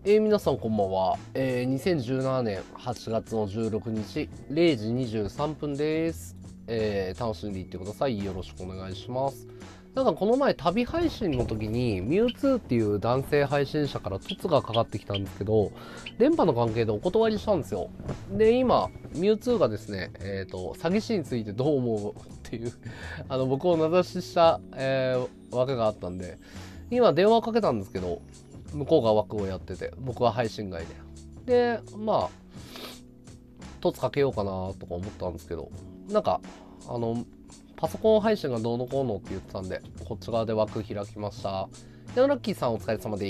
皆さんこんばんは。2017年8月の16日、0時23分です。楽しんでいってください。よろしくお願いします。なんかこの前旅配信の時に、ミュウツーっていう男性配信者から凸がかかってきたんですけど、電波の関係でお断りしたんですよ。で、今、ミュウツーがですね、詐欺師についてどう思うっていう僕を名指しした、わけがあったんで、今電話かけたんですけど、向こうが枠をやってて、僕は配信外で。で、まあ、凸かけようかなとか思ったんですけど、なんか、パソコン配信がどうのこうのって言ってたんで、こっち側で枠開きました。で、ラッキーさんお疲れ様です。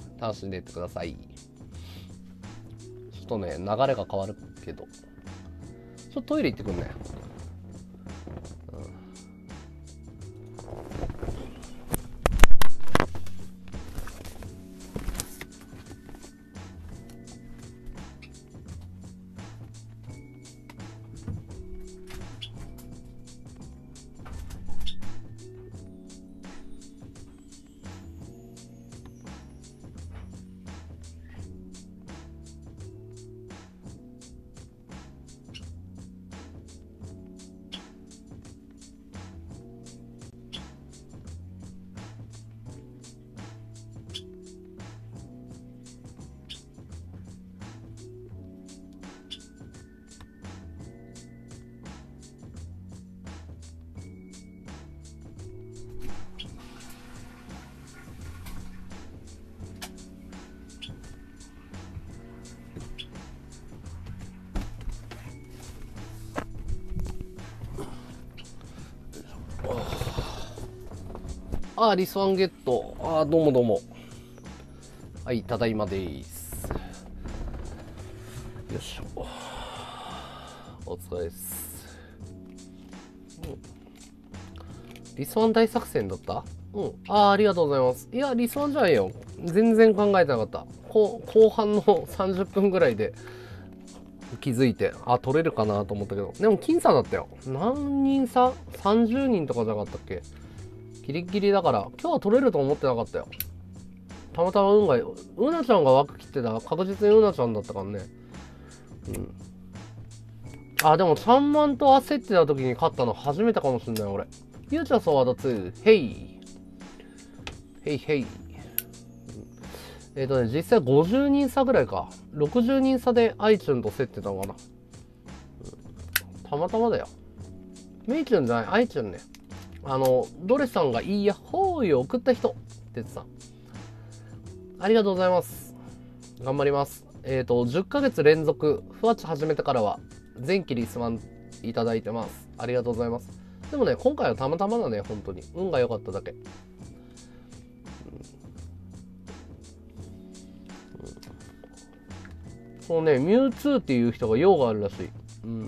楽しんでいってください。ちょっとね、流れが変わるけど、ちょっとトイレ行ってくんね。あ、リスワンゲット。あ、どうもどうも。はい、ただいまです。よいしょ。お疲れです。リスワン大作戦だった？ありがとうございます。いや、リスワンじゃないよ。全然考えてなかった。後半の30分ぐらいで気づいて、取れるかなと思ったけど。でも、僅差だったよ。何人差？ 30 人とかじゃなかったっけ？ギリギリだから、今日は取れると思ってなかったよ。たまたま運が、うなちゃんが枠切ってた。確実にうなちゃんだったからね。でも3万と焦ってた時に勝ったの初めてかもしんない、俺。フューチャーソワード2、ヘイ。ヘイヘイ。実際50人差ぐらいか。60人差でアイチュンと競ってたのかな。たまたまだよ。メイチュンじゃない、アイチュンね。ドレさんがいいやほーいを送った人って言ってた。ありがとうございます。頑張ります。10ヶ月連続、ふわっち始めてからは、前期リスワンいただいてます。ありがとうございます。でもね、今回はたまたまだね、本当に。運が良かっただけ。そうね、ミュウツーっていう人が用があるらしい。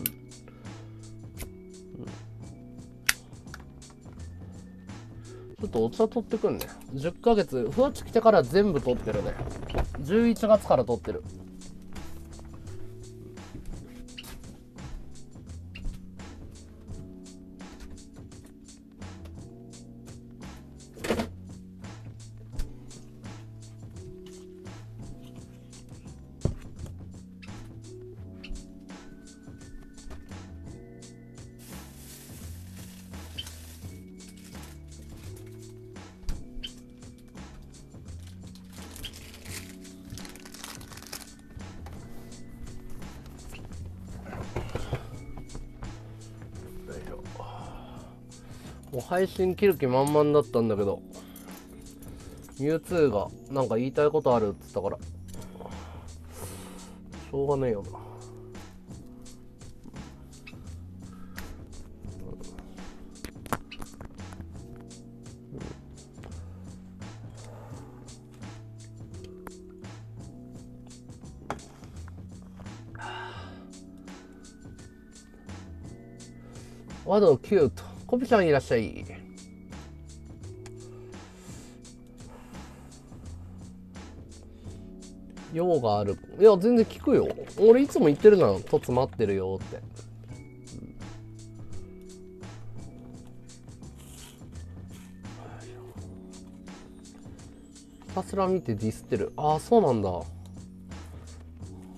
ちょっとお茶取ってくんね。10ヶ月、ふわっち来てから全部取ってるね。11月から取ってる。もう配信切る気満々だったんだけど、ミュウツーがなんか言いたいことあるっつったから、しょうがねえよな。ワドキュート。コピちゃんいらっしゃい。用がある。いや、全然聞くよ。俺いつも言ってるの。とつ待ってるよって。ひたすら見てディスってる。そうなんだ。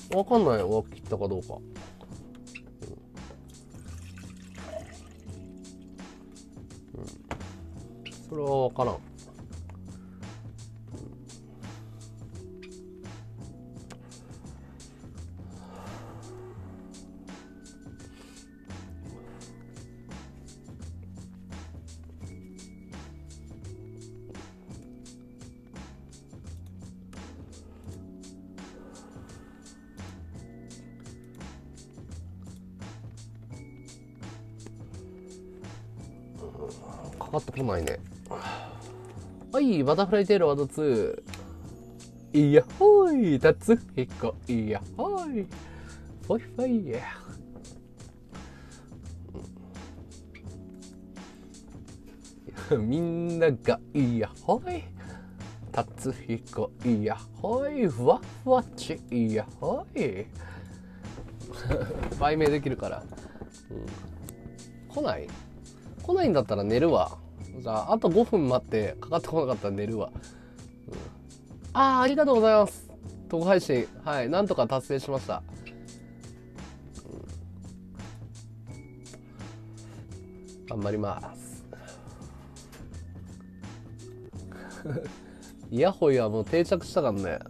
わかんないわ、切ったかどうか。それはわからん。かかってこないね。はい、バタフライテールワード2。いやほーい、達彦、いやほーい。フォイフォイ。みんながいやほーい。達彦、いやほーい。ふわふわち、いやほーい。売名できるから。来ないんだったら寝るわ。じゃあ、あと5分待ってかかってこなかったら寝るわ。ありがとうございます。特配信、はい、なんとか達成しました。頑張ります。イヤホイはもう定着したからね。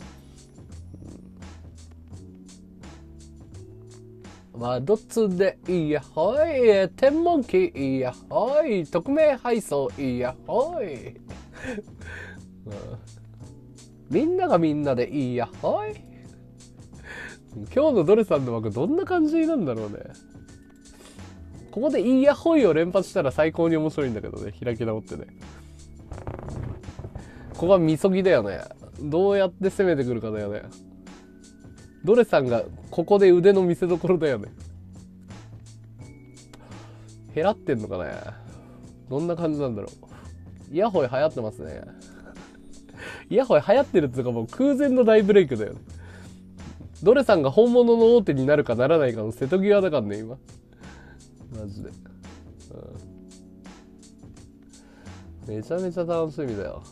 ワドツでイヤホイ、天文機イヤホイ、匿名配送イヤホイ。みんながみんなでイヤホイ。今日のドレさんの枠どんな感じなんだろうね。ここでイヤホイを連発したら最高に面白いんだけどね。開き直ってね。ここはみそぎだよね。どうやって攻めてくるかだよね。ドレさんがここで腕の見せ所だよね。減らってんのかね。どんな感じなんだろう。イヤホイ流行ってますね。イヤホイ流行ってるっていうかもう空前の大ブレイクだよね。ドレさんが本物の大手になるかならないかの瀬戸際だからね今。マジで、めちゃめちゃ楽しみだよ。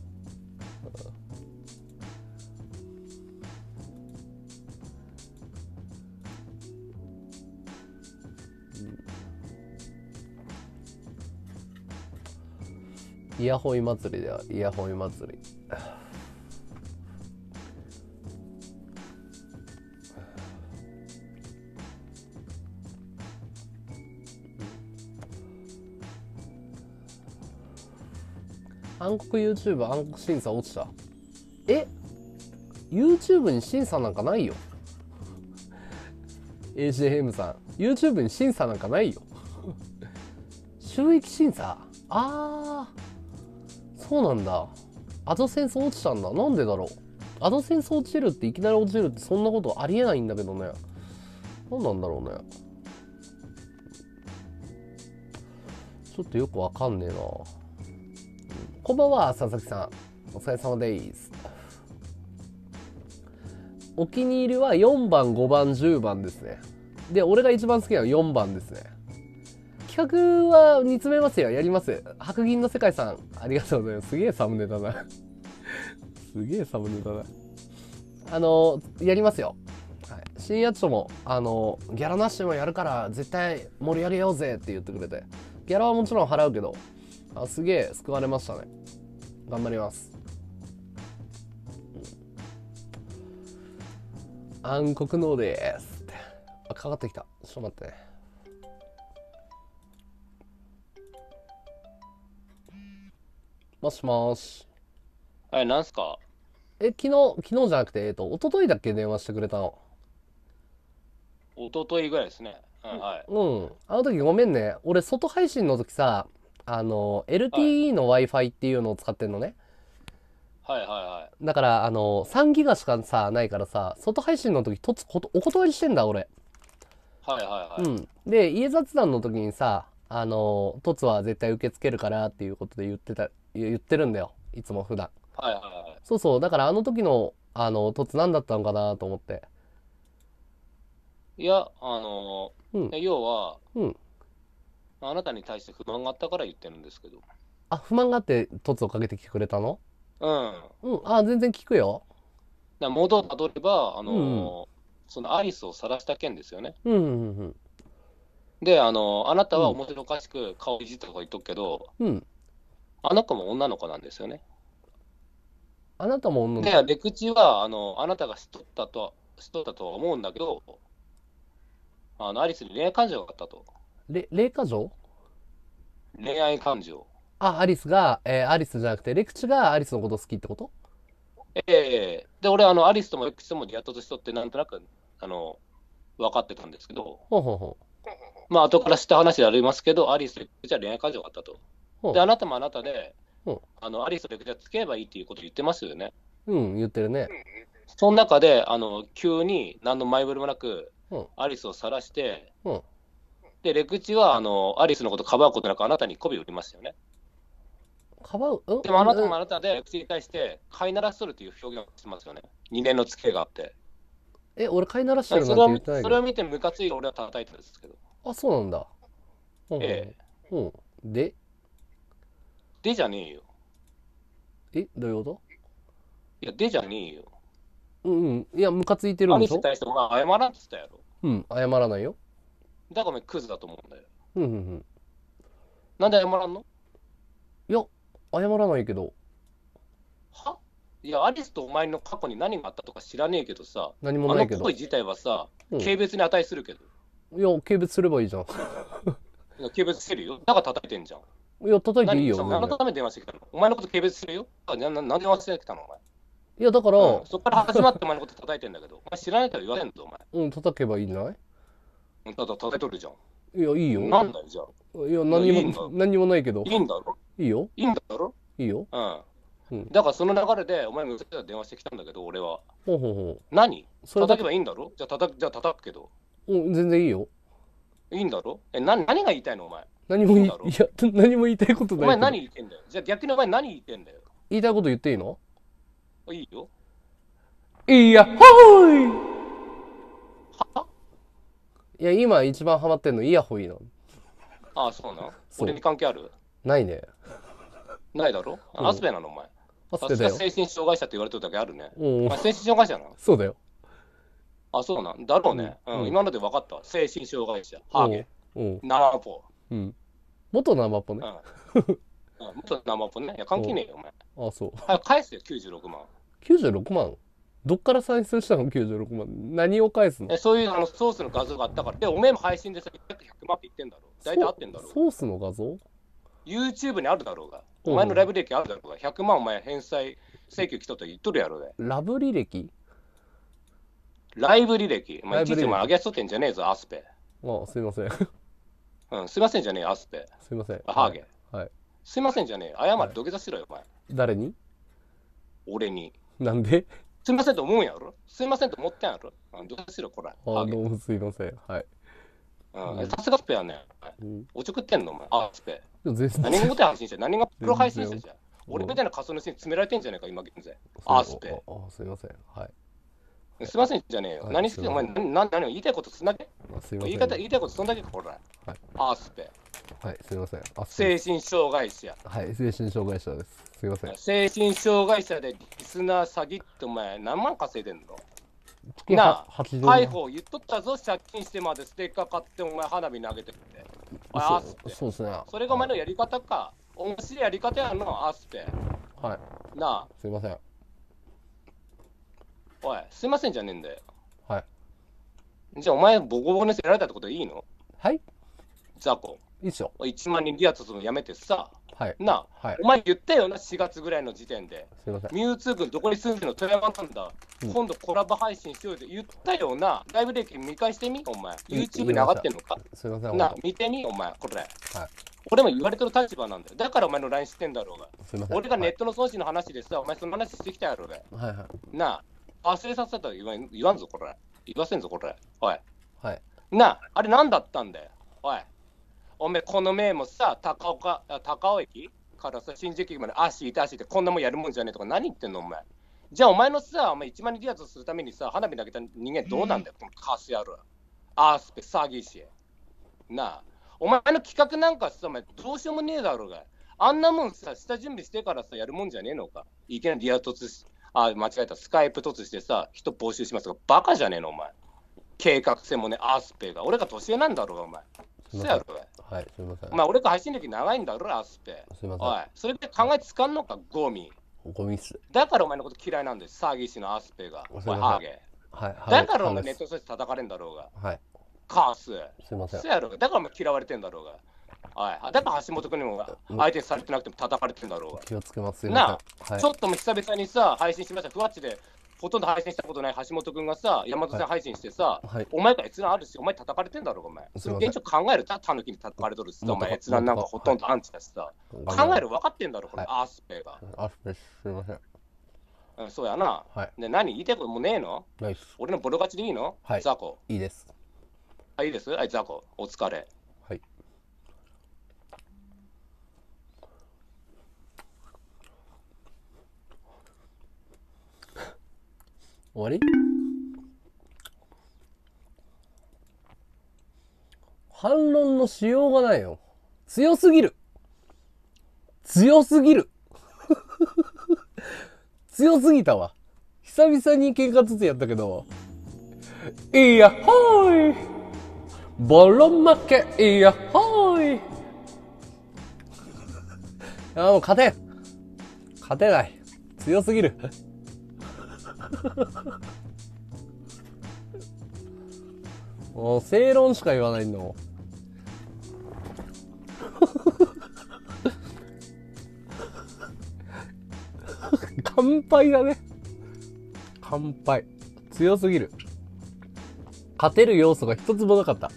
イヤホイ祭りだよ、イヤホイ祭り。暗黒 YouTube 暗黒審査落ちた。YouTube に審査なんかないよ。AJM さん YouTube に審査なんかないよ。収益審査、そうなんだ。アドセンス落ちたんだ。なんでだろう。アドセンス落ちるっていきなり落ちるってそんなことありえないんだけどね。なんなんだろうね。ちょっとよくわかんねえな。こんばんは、佐々木さん。お疲れ様です。お気に入りは4番、5番、10番ですね。で、俺が一番好きなのは4番ですね。企画は煮詰めますよ。やります。白銀の世界さん、ありがとうございます。すげえサムネだな。すげえサムネだな。やりますよ。はい、新やっちょも、ギャラなしもやるから絶対盛り上げようぜって言ってくれて。ギャラはもちろん払うけど、すげえ救われましたね。頑張ります。暗黒のです。かかってきた。ちょっと待ってね。もしもし。 なんすか？ 昨日じゃなくて、一昨日だっけ電話してくれたの。 一昨日ぐらいですね。はい。 うん。あの時ごめんね。俺、外配信の時さ、 はい。 LTE の Wi-Fi っていうのを使ってんのね。 はいはいはい。 だから、3ギガしかさ、ないからさ、外配信の時、お断りしてんだ、俺。 はいはいはい。 うん。で、家雑談の時にさ、トツは絶対受け付けるからっていうことで言ってるんだよ。いつも普段。 はいはいはそうそう。だからあの時の、トツ何だったのかなと思って。 い。いや、 うん。 要は、 うん。 あなたに対して不満があったから言ってるんですけど。 不満があってトツをかけてきてくれたの？ うん。 うん。全然聞くよ。 元をたどれば、 うんうん。 そのアリスを晒した件ですよね。 うんうんで、あなたは面白おかしく顔いじったとか言っとくけど、 うん。うん。 あの子も女の子なんですよね。 あなたも女ので、レクチは、あなたが知っとったとは思うんだけど、アリスに恋愛感情があったと。 霊下女？ 恋愛感情。 あ、アリスが、アリスじゃなくて、レクチがアリスのこと好きってこと？ で、俺、アリスともレクチともリアットとしとって、なんとなく、分かってたんですけど、 ほうほうほまあ、後から知った話でありますけど、アリスとレクチは恋愛感情があったと。で、 うほあなたもあなたで、 う。 アリスとレクチは付き合えばいいっていうことを言ってますよね。 うん、言ってるね。 その中で、急に何の前触れもなく、 うん、 アリスを晒して、 うん。 で、レクチは、アリスのことかばうことなくあなたに媚びを売りましたよね。 かばう、 でもあなたもあなたで、レクチに対して、飼いならしとるという表現をしてますよね。2年の付き合いがあって。 俺飼いならしてるなんそれをて言ってないけど。 それを見てムカついて俺は叩いたんですけど。 あ、そうなんだ。うん、 ええ。 うん。で、 でじゃねえよ。 どういうこいや、でじゃねえよ。 と？うんうん。いや、ムカついてるアリスにんでしょ？ 対してお前謝らんって言ったやろ。 うん、謝らないよ。 だからお前クズだと思うんだよ。 うんうんうん。 なんで謝らんの？ いや、謝らないけど、 いや、アリスとお前の過去に何があったとか知らねえけどさ、 何もあないけど。 の行為自体はさ、 うん。 軽蔑に値するけど。 いや、軽蔑すればいいじゃん。 いや軽蔑してるよ。だから叩いてんじゃん。 いや、叩いていいよ、 そう、 全然。 あのために電話してきたの。お前のこと軽蔑するよ。なんで電話してきたの、お前。 いや、だから、 そっから始まってお前のこと叩いてんだけど、お前知らないとは言われんぞ、お前。 叩けばいいんじゃない？ ただ叩いとるじゃん。 いや、いいよ。 なんだよ、じゃあ。 いや、 いいんだ。 何にもないけど。 いいんだろ？ いいよ。 いいんだろ？ いいよ。 うん。 うん。 だからその流れで、お前に電話してきたんだけど、俺は。 ほうほうほ何？ それだけ叩けばいいんだろ？じゃあ叩くけど。 う。全然いいよ。 いいんだろ？何が言いたいの、お前。 何もいい、いいいんだろ？ や、何も言いたいことお前ないけど。 何言ってんだよ。じゃあ逆にお前何言ってんだよ。 言いたいこと言っていいの？ いいよ。 いや、ほーい。 はいや、今一番ハマってんのイヤホイなの。 ああ、そうなん？ そう俺に関係ある？ ないね。 ないだろ？ うんアスペなの、お前。 アスペだよ。 精神障害者って言われてるだけあるね。 うんお前精神障害者なの？ そうだよ。 あ、そうなんだろうね。 うん今ので分かったわ。精神障害者。ハーゲ。 うん生ポ。 元生っぽね。 元生ポね。いや、関係ねえよ、お前。 あ、そう。 早く返せよ、96万。 96万？どっから算出したの？ 96 万。何を返すの？ そういうソースの画像があったから。で、おめえも配信でさ、100万って言ってんだろ。大体合ってんだろ。 ソースの画像？ YouTube にあるだろうが。お前のライブ歴あるだろうが。100万お前返済請求来とったら言っとるやろうが。 ラブ履歴？ ライブ履歴。お前いちいちお前ライブ履歴上げとってんじゃねえぞ、アスペ。 あ、すいません。 すいませんじゃねえよ、アスペ。 すいません。 ハーゲ。 はい。 すいませんじゃねえよ。謝れ、土下座しろよ、お前。 誰に？ 俺に。 なんで？ すいませんと思うんやろ？すいませんと思ってんやろ？土下座しろ、これ。 どうもすいません。はい。 さすがスペやね。おちょくってんの、お前。アスペ。 全然。 何がごて配信者？何がプロ配信者じゃん。 全然俺みたいな仮想の人に詰められてんじゃねえか、今現在。アスペ。 すいません。はい。 すいませんじゃねえよ。 はい何好きでお前、何を言いたいことすんだけ？ すいません。 言いたいことそんだけか、これ。アスペ。 はい、すいません。 精神障害者。 はい、精神障害者です。すいません。 精神障害者でリスナー詐欺ってお前何万稼いでんの？なあ、逮捕言っとったぞ、借金してまでステッカー買ってお前花火投げてって。アスペ。 そうですね。 それがお前のやり方か。面白いやり方やんの、アスペ。 はい。 なあ。 すいません。 おい、すいませんじゃねえんだよ。 はい。 じゃあお前ボコボコにせられたってことでいいの？ はい？ ザコ。 いいっしょ。 1万人リアツするのやめてさ。 はい。 なあ、お前言ったよな、4月ぐらいの時点で。 すいません。 ミュウツー君どこに住んでるの？富山なんだ。今度コラボ配信しようよって言ったよな。ライブ歴見返してみ、お前。YouTube に上がってんのか？ すいません。 なあ、見てみ、お前、これ。 はい。 俺も言われてる立場なんだよ。だからお前の LINE してんだろうが。 すいません。 俺がネットの損失の話でさ、お前その話してきたやろうが。 はいはい。 なあ、忘れさせたとは言わんぞ、これ。言わせんぞ、これ。おい。 はい。 なあ、あれ何だったんだよ。おい。おめえ、この名もさ、高尾駅からさ、新宿駅まで足痛ってこんなもんやるもんじゃねえとか何言ってんの、お前。じゃあお前のさ、お前1万人リアツするためにさ、花火投げた人間どうなんだよ、このカス野郎。アースペ、詐欺師。なあ、お前の企画なんかさ、お前どうしようもねえだろうが。あんなもんさ、下準備してからさ、やるもんじゃねえのか。いきなりリア突し、間違えた、スカイプ突してさ、人募集しますとか、バカじゃねえの、お前。 計画性もね、アスペが。俺が年上なんだろうが、お前。 すいませんそうやろ、 はい、すいません。 お前、俺が配信歴長いんだろ、アスペ。 すいません。 おい、それで考えつかんのか、ゴミ。 ゴミっす。 だからお前のこと嫌いなんです、詐欺師のアスペが。おい、ハーゲ。 はい、 だからお前ネットそして叩かれんだろうが。 はい。 カース。 すいません。 そうやろ、だからお前嫌われてんだろうが。はい、だから橋本君にも相手されてなくても叩かれてんだろうが。 気をつけます。 なあ、はい、ちょっとも久々にさ、配信しました。ふわっちで、ほとんど配信したことない橋本君がさ、山手線配信してさ、はい、お前が閲覧あるし、お前叩かれてんだろうが、お前。それ現状考えるた、タヌキに叩かれとるしさ、お前閲覧なんかほとんどアンチだしさ、考える分かってんだろ、これ、アスペが。 アスペ、すいません。 うん、そうやな。はい、で、何言いたいこともねえの？ ないっす。 俺のボロ勝ちでいいの？はい。ザコ。 いいです。 あ、いいです。はい、ザコ。お疲れ。 はい。終わり？反論のしようがないよ。強すぎる。強すぎる。強すぎたわ。久々に喧嘩つつやったけど。いやほーい。ボロ負け、いやほーい。もう勝てん。勝てない。強すぎる。もう正論しか言わないんだもん。乾杯だね。乾杯。強すぎる。勝てる要素が一つもなかった。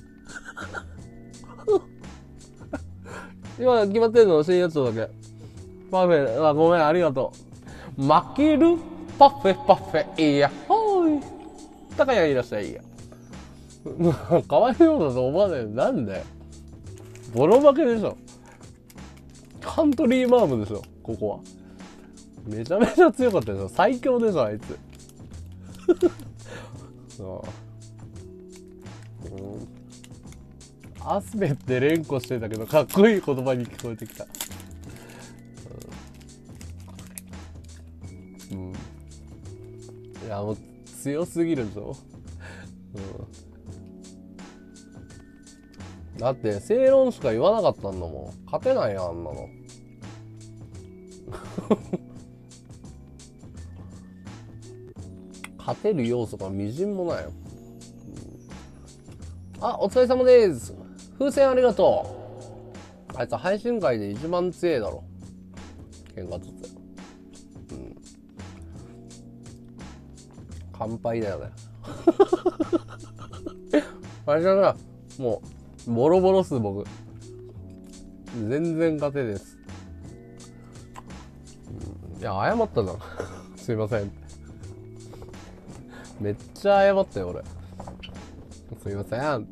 今決まってるの新やつだけ。パフェ、あ、ごめん、ありがとう。負けるパフェパフェ、いや、ほーい。高谷いらっしゃい、いや。かわいそうだと思わないよ。なんだよ。ボロ負けでしょ。カントリーマームでしょ、ここは。めちゃめちゃ強かったでしょ。最強でしょ、あいつ。アスペって連呼してたけど、かっこいい言葉に聞こえてきた。うん。いや、もう強すぎるぞ。だって正論しか言わなかったんだもん。勝てないよ、あんなの。勝てる要素がみじんもないよ。あ、お疲れ様です。風船ありがとう。あいつ配信会で一番強えだろ。喧嘩つつ。乾杯だよね。あれじゃな、もう、ボロボロっす、僕。全然勝てです。いや、謝ったな。すいません。めっちゃ謝ったよ、俺。すいません。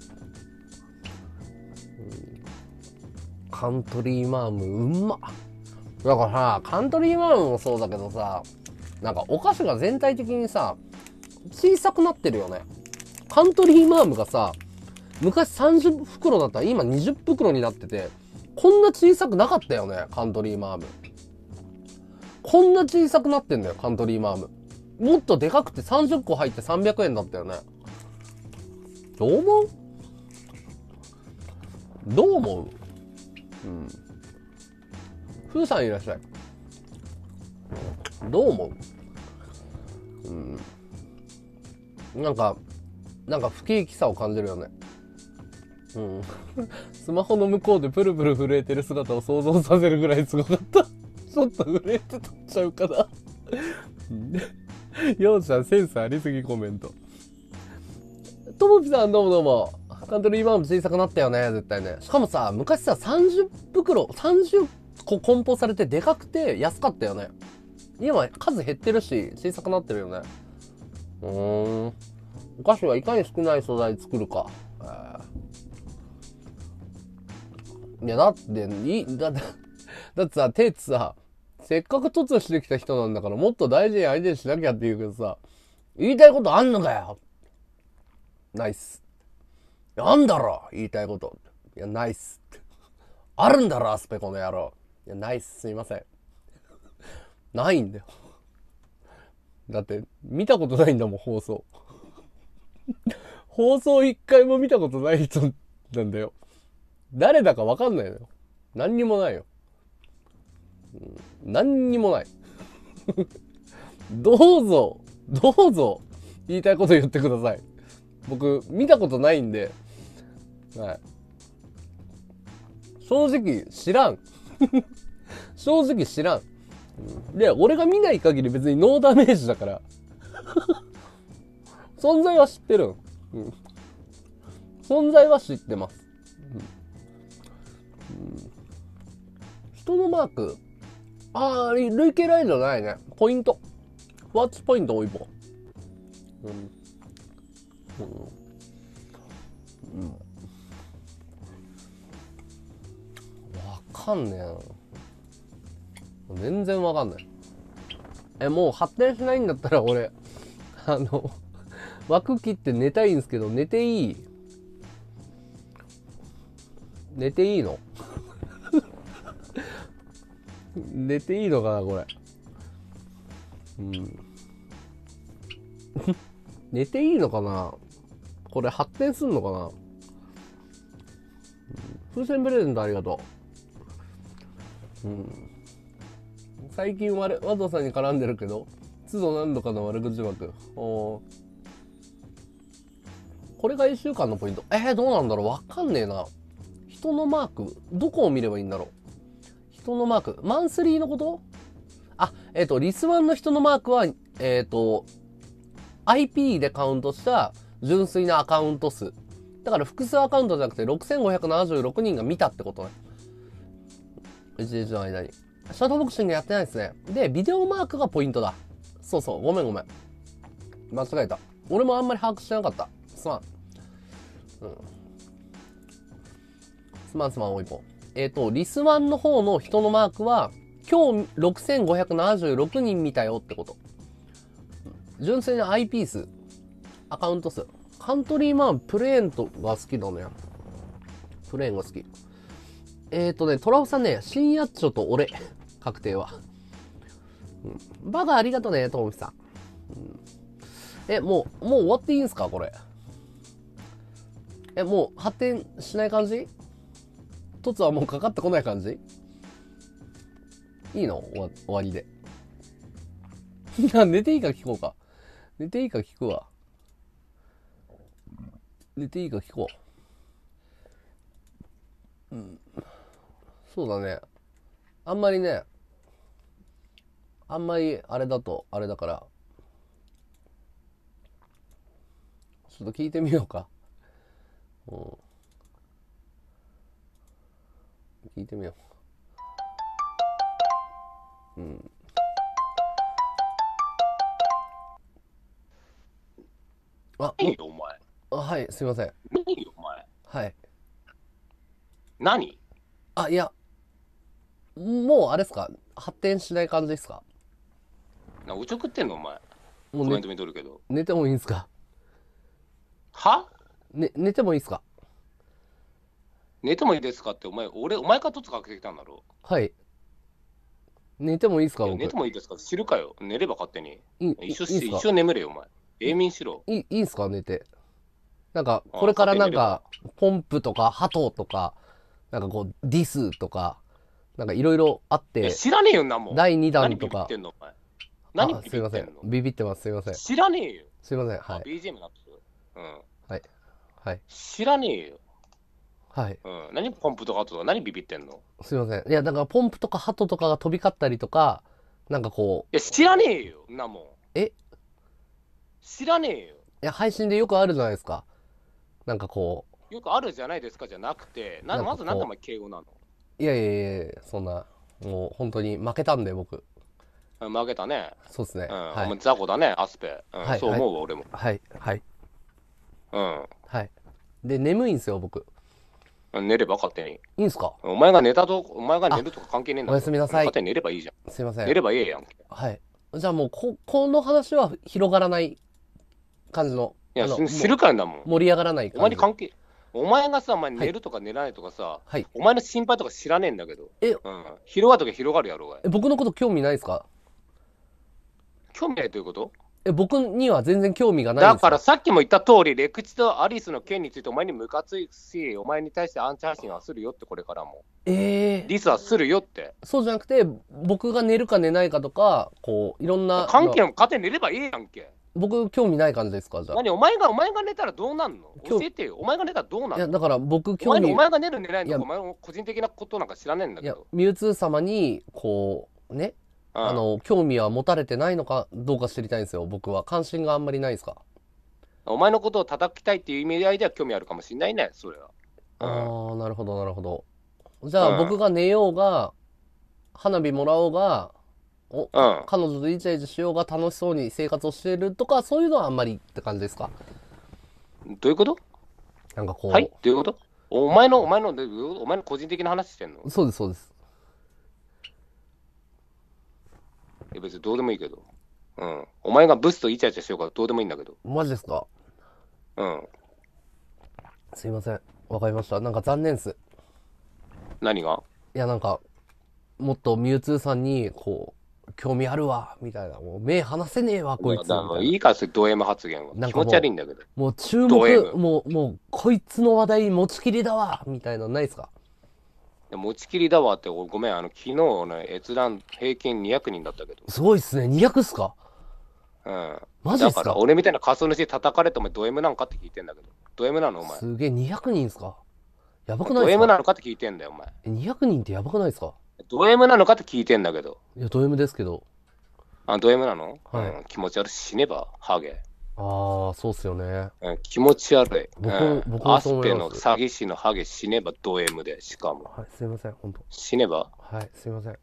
カントリーマーム、うんま。だからさ、カントリーマームもそうだけどさ、なんかお菓子が全体的にさ、小さくなってるよね。カントリーマームがさ、昔30袋だったら今20袋になってて、こんな小さくなかったよね、カントリーマーム。こんな小さくなってんだよ、カントリーマーム。もっとでかくて30個入って300円だったよね。どう思う？どう思う？ふーさんいらっしゃい。どう思う？なんか不景気さを感じるよね。スマホの向こうでプルプル震えてる姿を想像させるぐらいすごかった。ちょっと震えてとっちゃうかな。ようちゃんセンスありすぎコメント。ともぴさんどうもどうも。カントリーマーム小さくなったよね、絶対ね。しかもさ、昔さ、30個梱包されてでかくて安かったよね。今数減ってるし、小さくなってるよね。お菓子はいかに少ない素材作るか。いや、だって、だってさ、手ってさ、せっかく突してきた人なんだから、もっと大事に相手にしなきゃって言うけどさ、言いたいことあんのかよ。ナイス。あんだろ言いたいこと。いや、ナイス。あるんだろアスペこの野郎。いや、ナイス、すいません。ないんだよ。だって、見たことないんだもん、放送。 放送一回も見たことない人なんだよ。誰だかわかんないのよ。何にもないよ。何にもない。どうぞ、どうぞ、言いたいこと言ってください。僕、見たことないんで、はい。正直、知らん。正直知らん。で、俺が見ない限り別にノーダメージだから。存在は知ってるん。存在は知ってます。人のマーク。累計ラインじゃないね。ポイント。フワッチポイント多いもん。わかんねえな。全然わかんない。もう発展しないんだったら俺、枠切って寝たいんですけど、寝ていい？寝ていいの？寝ていいのかなこれ。寝ていいのかなこれ。発展すんのかな。風船プレゼントありがとう。最近和人さんに絡んでるけど、都度何度かの悪口枠。これが1週間のポイント。どうなんだろう、わかんねえな。人のマーク、どこを見ればいいんだろう。人のマーク、マンスリーのこと？リスワンの人のマークは、IP でカウントした純粋なアカウント数。だから複数アカウントじゃなくて6576人が見たってことね。1日の間に。シャドーボクシングやってないですね。で、ビデオマークがポイントだ。そうそう、ごめん。間違えた。俺もあんまり把握してなかった。すまん。すまん、おいぽ。リスワンの方の人のマークは、今日6576人見たよってこと。純粋な IP 数。アカウント数。カントリーマンプレーントが好きだね。プレーンが好き。トラオさんね、新やっちょと俺。確定は。バカありがとね、ともみさん。もう終わっていいんすかこれ。もう発展しない感じ？トツはもうかかってこない感じ？いいの？終わりで。寝ていいか聞こうか。寝ていいか聞くわ。寝ていいか聞こう。そうだね。あんまりあれだと、あれだから。ちょっと聞いてみようか。聞いてみよう。 何よ、お前。 はい、すいません。 何よ、お前。 はい。 何？ いや、もうあれっすか？発展しない感じですか？ おちょくってんの、お前。 もうコメント見とるけど。 寝てもいいんすか？ は？ 寝てもいいっすか？ 寝てもいいですかって、お前からトツかけてきたんだろ。 はい。寝てもいいっすか？僕。 寝てもいいですか？知るかよ。寝れば勝手に。一い生眠れよ、お前。永眠しろ。 いいんすか？寝て。なんか、これからなんか、ポンプとか、ハトとか、なんかこう、ディスとか、なんかいろいろあって。 知らねえよな、もう。 第2弾とか。 何ビビってんの、お前。何ビビってんの？ すいません。ビビってます。すいません。 知らねえよ。 すいません。はい。 BGM なってる。 はい。はい。 知らねえよ。 はい。 何ポンプとかハトとか何ビビってんの？ すいません。いや、だからポンプとかハトとかが飛び交ったりとか、なんかこう。いや、知らねえよ、なもん。知らねえよ。 いや、配信でよくあるじゃないですか。なんかこう。よくあるじゃないですかじゃなくて、まずなんでお前敬語なの？ いや、そんな、もう本当に負けたんで、僕。 負けたね。 そうですね。 お前雑魚だね、アスペ。そう思うわ、俺も。 はい。はい。で、眠いんですよ、僕。 寝れば勝手に。いいんすか？ お前が寝るとか関係ねえんだ。 おやすみなさい。 勝手に寝ればいいじゃん。 すいません。 寝ればいいやんけ。 はい。じゃあもうこの話は広がらない感じの。 いや、知るからだもん。 盛り上がらない感じ。 お前に関係。お前がさ、お前寝るとか寝らないとかさ、お前の心配とか知らねえんだけど。広がるとか広がるやろうが。 僕のこと興味ないですか？ 興味ないということ？ 僕には全然興味がないんですか？ だからさっきも言った通り、レクチとアリスの件についてお前にムカつくし、お前に対してアンチ発信はするよって、これからも。ディスはするよって。 そうじゃなくて、僕が寝るか寝ないかとか、こう、いろんな。 関係も勝手に寝ればいいやんけ。 僕、興味ない感じですか？じゃあ。 何お前が寝たらどうなんの？教えてよ。お前が寝たらどうなんの？ いや、だから僕、 お前が寝る寝ないのか、お前の個人的なことなんか知らねえんだけいや、 ど。 ミュウツー様に、こう、ね、興味は持たれてないのかどうか知りたいんですよ。僕は。関心があんまりないですか？ お前のことを叩きたいっていう意味合いでは興味あるかもしれないね、それは。 ああ、なるほど、なるほど。じゃあ、僕が寝ようが、花火もらおうが、彼女とイチャイチャしようが楽しそうに生活をしているとか、そういうのはあんまりって感じですか？ どういうこと？ なんかこう。 はい、どういうこと？お前の個人的な話してんの？ そうです、そうです。 いや別にどうでもいいけど。お前がブスとイチャイチャしようからどうでもいいんだけど。 マジですか？すいません。わかりました。なんか残念っす。 何が？ いや、なんか、もっとミュウツーさんに、こう、興味あるわ、みたいな。もう目離せねえわ、こいつ。 いいからそれド M 発言は。気持ち悪いんだけど。 もう注目、もう、こいつの話題持ちきりだわ、みたいなのないですか？ 持ちきりだわって、ごめん、昨日の閲覧平均200人だったけど。 すごいっすね。200っすか？マジっすか？ だから俺みたいなカス主叩かれてもド M なんかって聞いてんだけど。ド M なのお前。 すげえ、200人っすか？やばくないっすか？ ド M なのかって聞いてんだよ、お前。 200人ってやばくないっすか？ ド M なのかって聞いてんだけど。 いや、ド M ですけど。 ド M なの？ はい。 気持ち悪い。死ねば、ハゲ。 ああ、そうっすよね。 気持ち悪い。 僕アスペの詐欺師のハゲ死ねばド M で、しかも。 はい、すいません、本当。 死ねば？ はい、すいません。はい。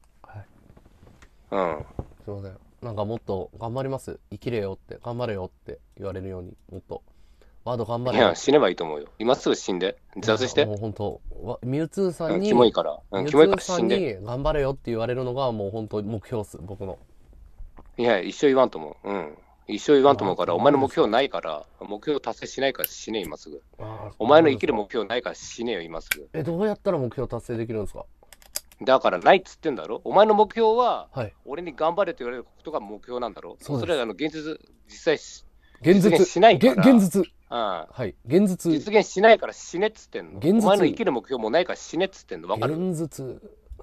すいません。なんかもっと頑張ります。生きれよって、頑張れよって言われるように、もっと。ワード頑張れよ。 いや、死ねばいいと思うよ。今すぐ死んで。自殺して。 もう本当、ミュウツーさんに、 キモいから。キモいから死んで。 頑張れよって言われるのがもう本当目標っす、僕の。 いや、一生言わんと思う。一生言わんと思うから、お前の目標ないから、目標達成しないから死ね今すぐ。お前の生きる目標ないから死ねよ、今すぐ。 どうやったら目標達成できるんですか？ だからないっつってんだろ。お前の目標は、俺に頑張れって言われることが目標なんだろ。それは現際実現しないから。 現実。 はい。 現実。 実現しないから死ねっつってんの。お前の生きる目標もないから死ねっつってんの。わかる？ 現実。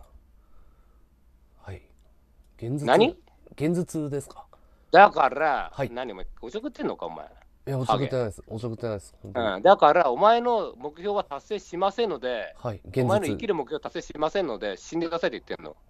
はい。現実。 何？ 現実ですか？ だから、何お前、おちょくってんのか、お前。 いや、おちょくってないです。おちょくってないです。 だから、お前の目標は達成しませんので、 お前の生きる目標は達成しませんので、死んでくださいって言ってんの。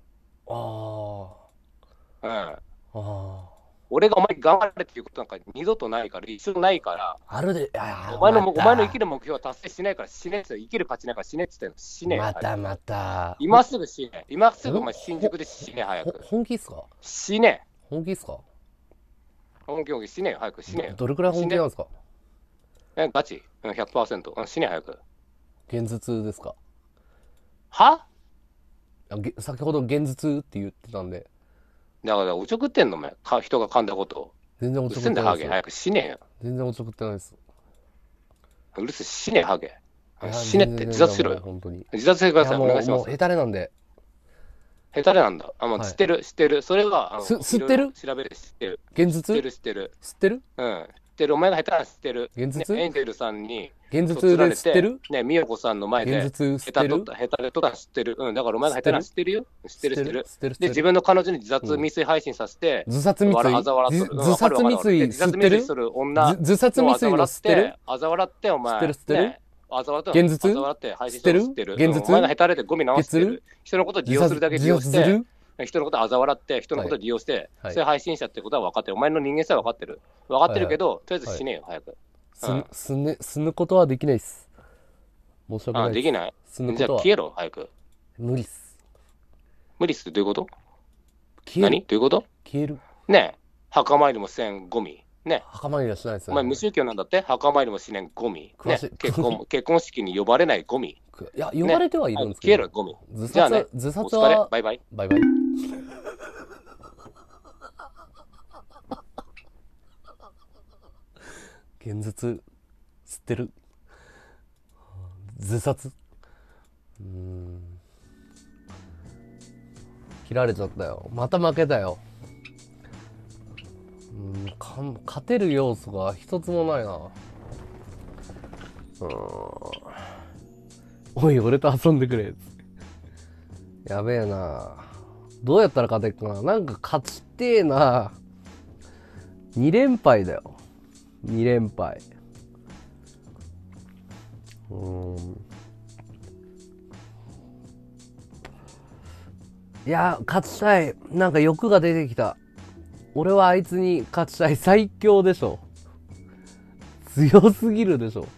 俺がお前に頑張れっていうことなんか二度とないから、一生ないから、お前の生きる目標は達成しないから死ねって、生きる価値ないから死ねって言ってんの。死ね。 また。 今すぐ死ね。今すぐお前新宿で死ね、早く。 本気っすか？ 死ね。 本気っすか？ 本気死ねよ、早く死ねよ。 どれくらい本気なんですか？ ガチ ?100%。死ね早く。 現実ですか？ は？ 先ほど現実って言ってたんで。 だからおちょくってんのお前。人が噛んだことを。 全然おちょくってないです。 早く死ねよ。 全然おちょくってないです。 うるせえ、死ねハゲ。死ねって自殺しろよ。 本当に。 自殺してください。お願いします。 もうヘタレなんで。 ヘタレなんだ。もう知ってる、知ってる。それは、 知ってる？ 調べる、知ってる。 現実？ 知ってる、知ってる。 知ってる？ 知ってる。お前が下手な知ってる。 現実？ エンジェルさんに、 現実で知ってる？ ね、みよこさんの前で、 現実知ってる？ ヘタレとか知ってる。だからお前が下手な知ってるよ。知ってる、知ってる。で、自分の彼女に自殺未遂配信させて、 自殺未遂自殺未遂知ってる？自殺未遂の知ってる？ あざ笑って、お前。 知ってる？ あざ笑って、 現実？ あざ笑って配信してる？知ってる？ 現実？ お前が下手れてゴミ直してる。人のこと利用するだけ利用して、人のことあざ笑って、人のこと利用して、そういう配信者ってことは分かってる。お前の人間さえ分かってる。分かってるけど、とりあえず死ねよ、早く。 死ぬことはできないっす。申し訳ない。 できない？じゃあ消えろ、早く。 無理っす。 無理っすってどういうこと？ 消える。 何？どういうこと？ 消える。 ねえ、墓参りもせんゴミ。ね。 墓参りはしないですよ。 お前無宗教なんだって？墓参りもしねんゴミ。ね。結婚式に呼ばれないゴミ。 いや、呼ばれてはいるんですけど。 消えろ、ゴミ。 じゃあね、自殺は。 バイバイ。 バイバイ。現実知ってる？自殺？切られちゃったよ。また負けたよ。 勝てる要素が一つもないな。おい、俺と遊んでくれ。やべえな。どうやったら勝てっかな。なんか勝ちてえな。2連敗だよ。2連敗。いや、勝ちたい。なんか欲が出てきた。俺はあいつに勝ちたい。最強でしょ。強すぎるでしょ。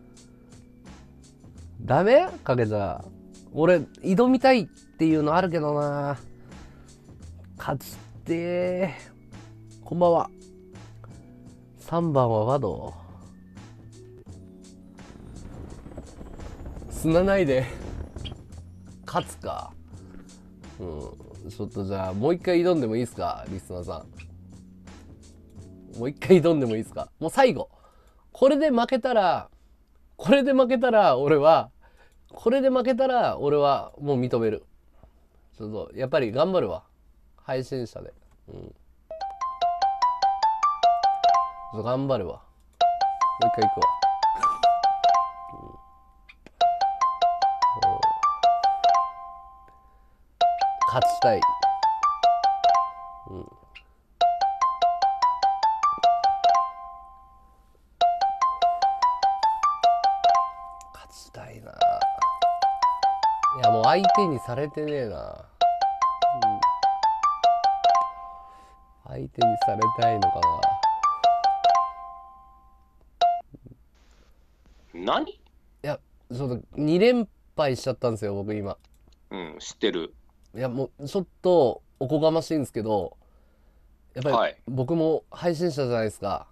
ダメ？影ちゃん。俺、挑みたいっていうのあるけどな。勝ちてー。こんばんは。3番は和道。死なないで。勝つか。ちょっとじゃあ、もう一回挑んでもいいですか、リスナーさん。もう一回挑んでもいいですか。もう最後。これで負けたら、俺はもう認める。ちょっと、やっぱり頑張るわ。配信者で。ちょっと頑張るわ。もう一回行くわ。勝ちたい。勝ちたいな。いや、もう相手にされてねえな。相手にされたいのかな。何？ いや、ちょっと2連敗しちゃったんですよ、僕今。 知ってる。 いや、もうちょっとおこがましいんですけど、やっぱり僕も配信者じゃないですか。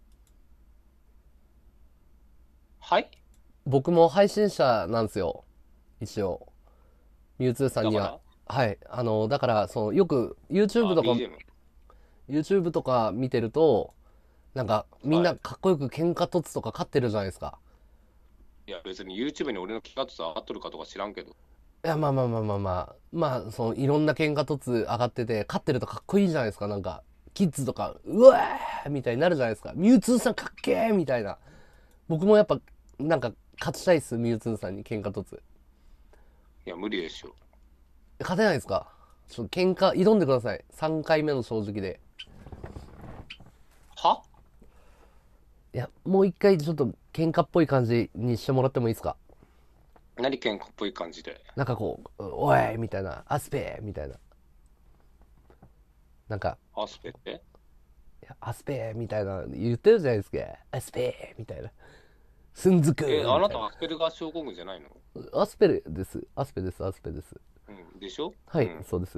はい？ 僕も配信者なんですよ、一応。ミュウツーさんには。はい。だから、よく YouTube とか見てると、なんかみんなかっこよく喧嘩突とか勝ってるじゃないですか。 いや、別に YouTube に俺の喧嘩突上がっとるかとか知らんけど。 いや、まあ、いろんな喧嘩突上がってて、勝ってるとかっこいいじゃないですか。なんか、キッズとか、うわーみたいになるじゃないですか。ミュウツーさんかっけーみたいな。僕もやっぱ、なんか、勝ちたいっす、ミュウツーさんに喧嘩突。 いや、無理でしょ。 勝てないですか？ちょっと喧嘩挑んでください。3回目の正直で。いや、もう一回ちょっと喧嘩っぽい感じにしてもらってもいいですか？ 何喧嘩っぽい感じで。 なんかこう、おいみたいな、アスペみたいな。なんか、 アスペって？ いやアスペみたいな言ってるじゃないですか。アスペみたいな。すんずくあなたアスペルガー症候群じゃないの？ アスペです。アスペです。 でしょ？ はい、そうです。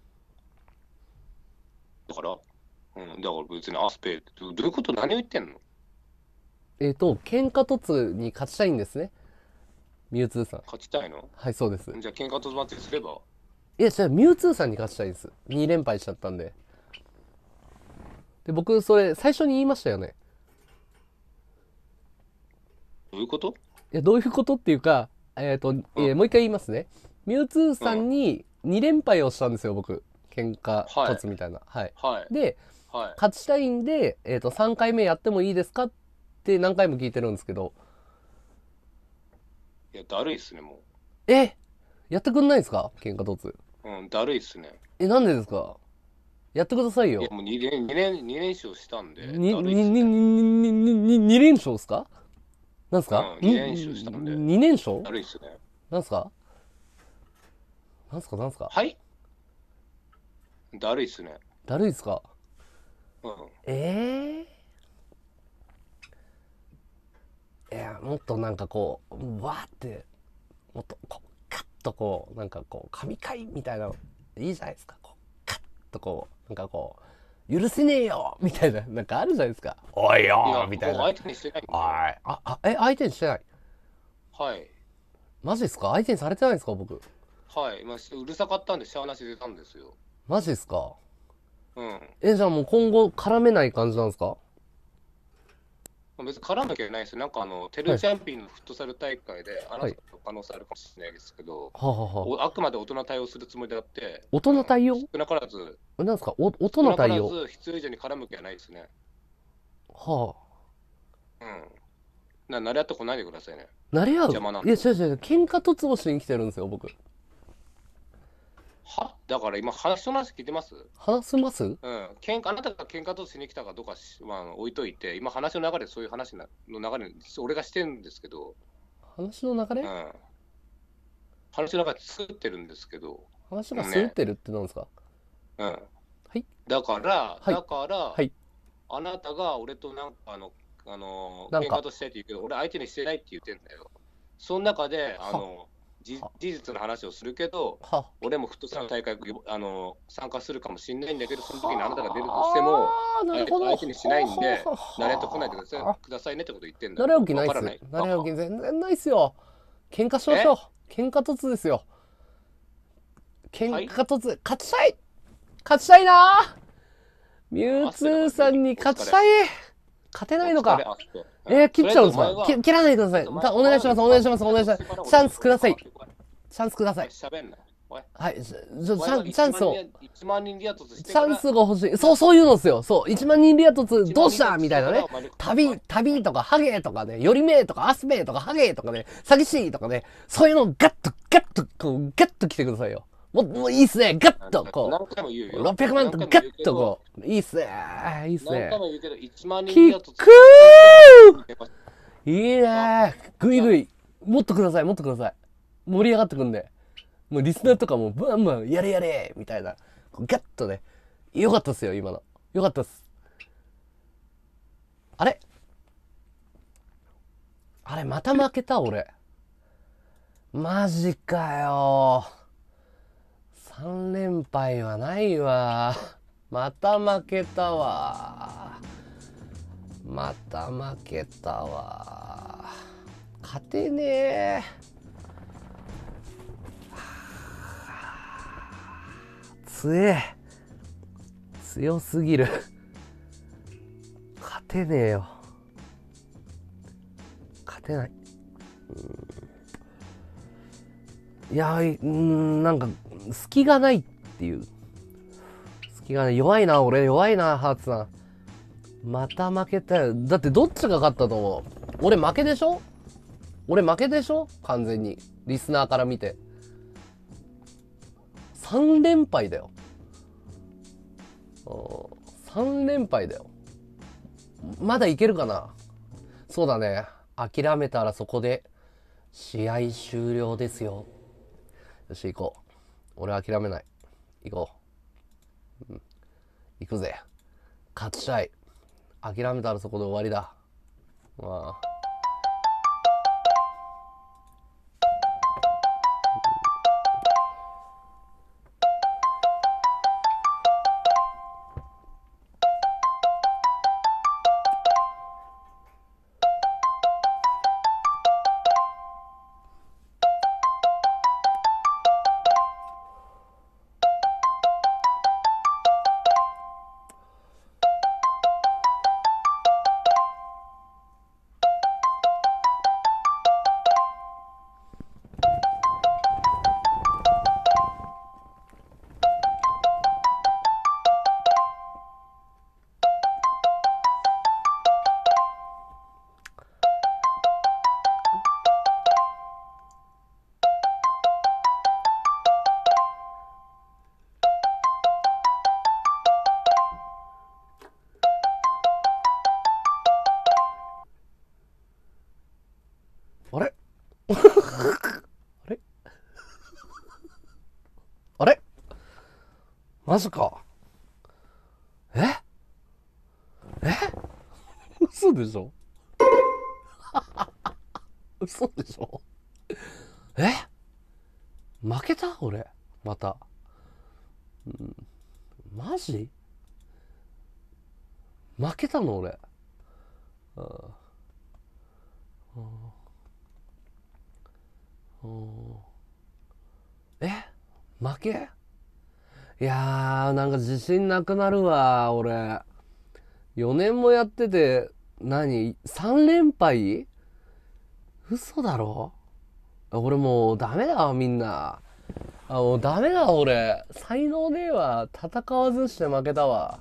だから別にアスペどういうこと？何を言ってんの？ 喧嘩突に勝ちたいんですね。ミュウツーさん。 勝ちたいの？ はい、そうです。 じゃあ喧嘩突祭りすれば？ いや、じゃあミュウツーさんに勝ちたいんです。2連敗しちゃったんで。で、僕、それ、最初に言いましたよね。 どういうこと？ いや、どういうことっていうか、もう一回言いますね。ミュウツーさんに2連敗をしたんですよ、僕。喧嘩突みたいな。はい。で、勝ちたいんで、3回目やってもいいですかって何回も聞いてるんですけど。 いや、だるいっすね、もう。やってくんないですか？喧嘩突。 だるいっすね。 なんでですか？やってくださいよ。 いや、もう2連勝したんで。 2連勝っすか？なんすか ？2連勝したんで。 2連勝？ だるいっすね。 なんすかはい？だるいっすね。 だるいっすか？いや、もっとなんかこう、わーって、もっとこう、カッとこう、なんかこう、神回みたいなの、いいじゃないですか。こう、カッとこう、なんかこう、許せねえよみたいな、なんかあるじゃないですか。おいよーみたいな。 相手にしてないんで。相手にしてない？ はい。 マジですか？相手にされてないんですか、僕。 はい。うるさかったんで、しゃーなし出たんですよ。 マジですか？ じゃあもう今後絡めない感じなんですか？ 別に絡む気はないですよ。なんかテルチャンピオンのフットサル大会で、あなたの可能性あるかもしれないですけど、 はあ、はあはあ、 あくまで大人対応するつもりであって、 大人対応、 少なからず、 なんですか、大少なから人対応。 ず必要以上に絡む気はないですね。 はあ。 うん。慣れ合ってこないでくださいね。 慣れ合う。 邪魔なんで。 いや、違う違う、喧嘩突をしに来てるんですよ、僕。 だから今、話の話聞いてます？ 話せます？ うん。あなたが喧嘩突しに来たかどうか置いといて、今話の流れ、そういう話の流れ、俺がしてるんですけど、 話の流れ、 うん。話の流れ作ってるんですけど、 話がするってるってなんですか？ うん。 はい。 だから、 はい。はい。 あなたが俺となんかなんか。 喧嘩としたいって言うけど、俺相手にしてないって言ってんだよ。その中で、 は。 事実の話をするけど、 は。 俺もフットサルの大会参加するかもしれないんだけど、その時にあなたが出るとしても、 なるほど。 相手にしないんで、慣れてこないでくださいねってこと言ってんだよ。 慣れ起きないっす。 わからない？ 慣れ起き全然ないっすよ。喧嘩しましょう。喧嘩突ですよ。喧嘩突、勝ちたい、勝ちたいな。ミュウツーさんに勝ちたい。勝てないのか。切っちゃうんですか？切らないでください。お願いします、お願いします、お願いします。チャンスください。チャンスください。はい、チャンスを。 1万人リア突してチャンスが欲しい。そういうのですよ。そう、1万人リア突どうしたみたいなね。旅とかハゲとかね、寄り目とかアスベとかハゲとかね、詐欺師とかね、そういうのガッと来てくださいよ。もういいっすね。ガッとこう。600万とガッとこう。いいっすね。いいっすね。キックー、いいね。ぐいぐい。もっとください、もっとください。盛り上がってくんで。もうリスナーとかもブンブンやれやれみたいな。ガッとね。よかったっすよ、今の。よかったっす。あれまた負けた俺。マジかよ。3連敗はないわ。また負けたわ。勝てねえ。強すぎる。勝てねえよ。勝てない。いやなんか隙がないっていう。隙がない。弱いな、ハーツさん。また負けたよ。だってどっちが勝ったと思う？俺負けでしょ完全に。リスナーから見て。3連敗だよ。3連敗だよ。まだいけるかな？そうだね。諦めたらそこで試合終了ですよ。よし、行こう。俺諦めない。行こう。行くぜ。勝ちたい。諦めたらそこで終わりだ。まあ。あれあれマジか。嘘でしょ嘘でしょ。負けた俺。また。マジ負けたの俺。負け？いやー、なんか自信なくなるわ、俺。4年もやってて、 何 ?3 連敗嘘だろ。俺もうダメだわ、みんな。もうダメだ、俺。才能ねえわ。戦わずして負けたわ。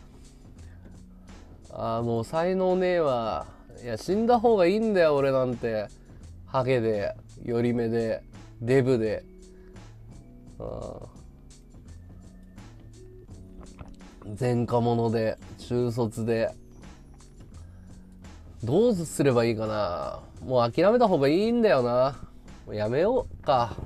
もう才能ねえわ。いや、死んだ方がいいんだよ、俺なんて。ハゲで、寄り目で、デブで。前科者で、中卒で。どうすればいいかな。もう諦めた方がいいんだよな。もうやめようか。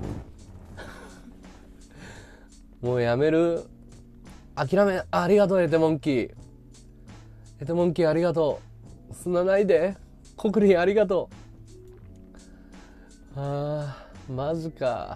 もうやめる。諦め、ありがとう、エテモンキー。エテモンキーありがとう。死なないで。コクリンありがとう。マジか。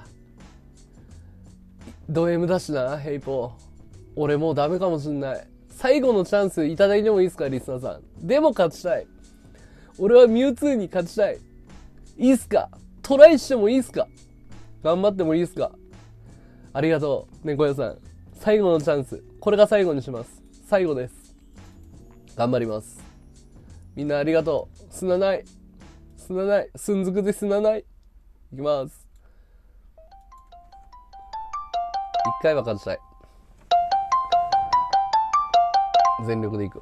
ド M だしな、ヘイポー。俺もうダメかもしんない。最後のチャンスいただいてもいいですか、リスナーさん。でも勝ちたい。俺はミュウツーに勝ちたい。いいっすか？トライしてもいいっすか？頑張ってもいいっすか？ありがとう、猫屋さん。最後のチャンス。これが最後にします。最後です。頑張ります。みんなありがとう。死なない。死なない。寸足で死なない。いきます。一回は勝ちたい。全力でいく。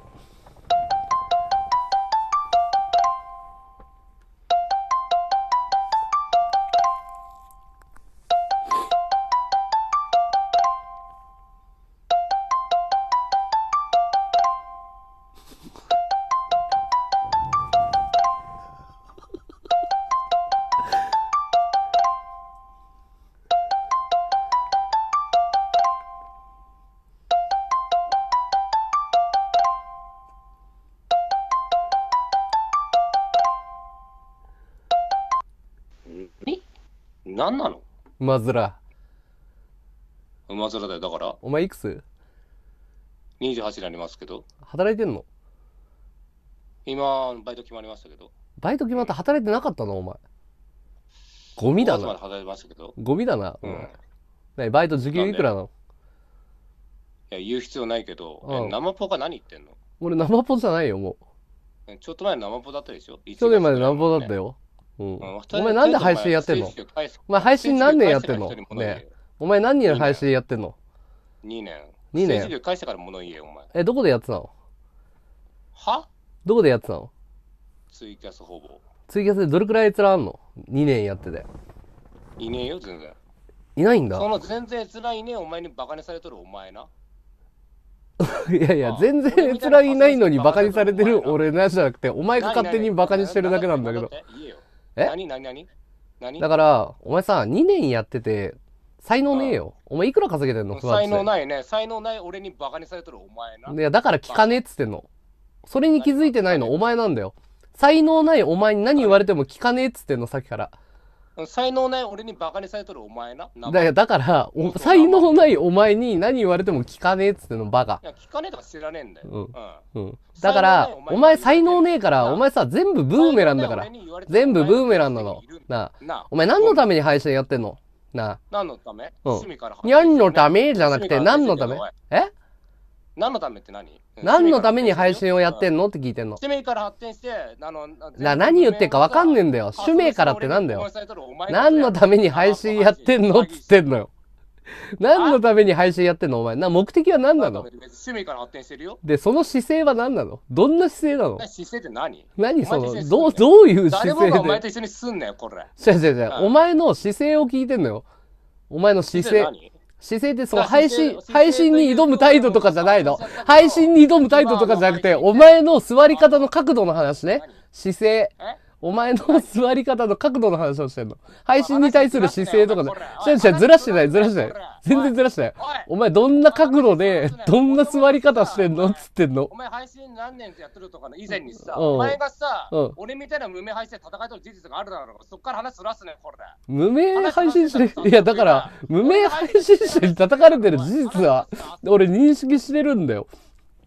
何なの？ 馬面。 馬面だよ。だからお前いくつ 28になりますけど、 働いてんの？ 今バイト決まりましたけど。 バイト決まって働いてなかったのお前。ゴミだ 5月まな。 で働いてましたけど。 ゴミだな、おうん。 前。何バイト時給いくらなの？ いや、言う必要ないけど、 うん生ポが何言ってんの？ 俺生ポじゃないよ、もちょっと前生ポだったでしょ？ う。去年まで生ポだったよ。 よ。うん。 おお前なんで配信やってんの？お前配信何年やってんの？ねえ。お前何年配信やってんの ？2年。 2年。 授業返してから物言えよ、お前。 どこでやってたの？ は？ どこでやってたの？ ツイキャスほぼ。 ツイキャスでどれくらい閲覧あんの？ 2 年やってて。 いねえよ、全然。 いないんだ。 その全然閲覧いねえお前にバカにされとるお前な。 いやいや、全然閲覧いないのにバカにされてる俺なんじゃなくて、お前が勝手にバカにしてるだけなんだけど。 何だから、お前さ、2年やってて、才能ねえよ。お前いくら稼げてんの？ 才能ないね。才能ない俺にバカにされとるお前な。 いや、だから聞かねえっつってんの。それに気づいてないのお前なんだよ。才能ないお前に何言われても聞かねえっつってんの、さっきから。 才能ない俺にバカにされとるお前な。 だから、才能ないお前に何言われても聞かねえっつってんの、バカ。 いや、聞かねえとか知らねえんだよ。 うん。だから、お前才能ねえから、お前さ、全部ブーメランだから。全部ブーメランなの。なあ。お前何のために配信やってんの？なあ。 何のため？ 何のためじゃなくて、何のため？ 何のためって何？ 何のために配信をやってんのって聞いてんの。 趣味から発展して、 何言ってんか分かんねえんだよ。趣味からってなんだよ。何のために配信やってんのっつってんのよ。何のために配信やってんのお前。目的は何なの？ 趣味から発展してるよ。 で、その姿勢は何なの？どんな姿勢なの？ 姿勢って何？ 何その、どういう姿勢で？ 誰もがお前と一緒にすんなよ、これ。 違う。お前の姿勢を聞いてんのよ。お前の姿勢。姿勢ってその配信に挑む態度とかじゃないの。配信に挑む態度とかじゃなくて、お前の座り方の角度の話ね。姿勢。お前の座り方の角度の話をしてんの。配信に対する姿勢とかね。ずらしてない。全然ずらしてない。お前どんな角度で、どんな座り方してんのっつってんの。 お前配信何年やってるとかの以前にさ、お前がさ、俺みたいな無名配信で戦いとる事実があるだろう。そっから話すらすね、これ。 無名配信者、いやだから、無名配信者に叩かれてる事実は、俺認識してるんだよ。